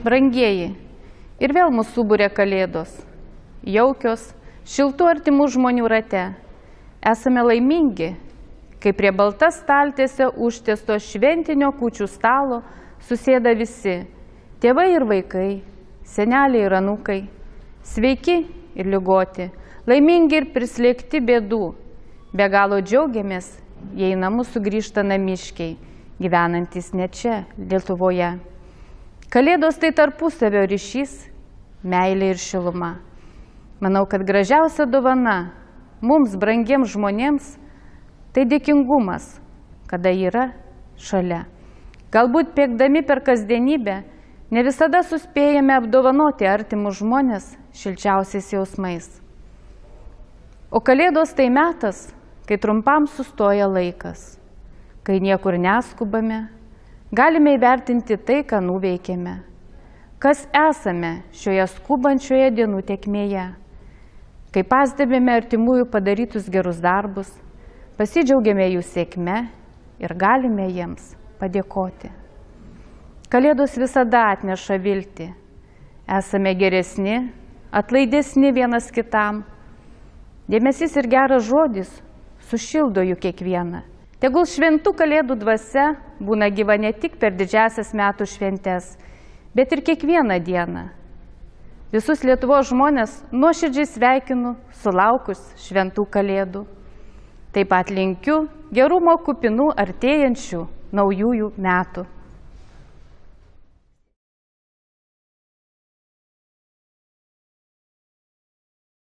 Brangieji, ir vėl mūsų subūrė kalėdos, jaukios, šiltų artimų žmonių rate. Esame laimingi, kai prie baltas staltiese užtiesto šventinio kūčių stalo susėda visi – tėvai ir vaikai, seneliai ir anūkai, sveiki ir ligoti, laimingi ir prislėgti bėdų. Be galo džiaugiamės, jei į namus sugrįžta namiškiai, gyvenantys ne čia, Lietuvoje. Kalėdos tai tarpusavio ryšys, meilė ir šiluma. Manau, kad gražiausia dovana mums, brangiems žmonėms, tai dėkingumas, kada yra šalia. Galbūt bėgdami per kasdienybę, ne visada suspėjame apdovanoti artimus žmonės šilčiausiais jausmais. O kalėdos tai metas, kai trumpam sustoja laikas, kai niekur neskubame, galime įvertinti tai, ką nuveikėme, kas esame šioje skubančioje dienų tėkmėje, kai pastebime artimųjų padarytus gerus darbus, pasidžiaugiame jų sėkme ir galime jiems padėkoti. Kalėdos visada atneša viltį. Esame geresni, atlaidesni vienas kitam. Dėmesys ir geras žodis sušildo jų kiekvieną. Tegul šventų kalėdų dvasia būna gyva ne tik per didžiasias metų šventes, bet ir kiekvieną dieną. Visus Lietuvos žmonės nuoširdžiai sveikinu sulaukus šventų kalėdų. Taip pat linkiu gerumo kupinų artėjančių naujųjų metų.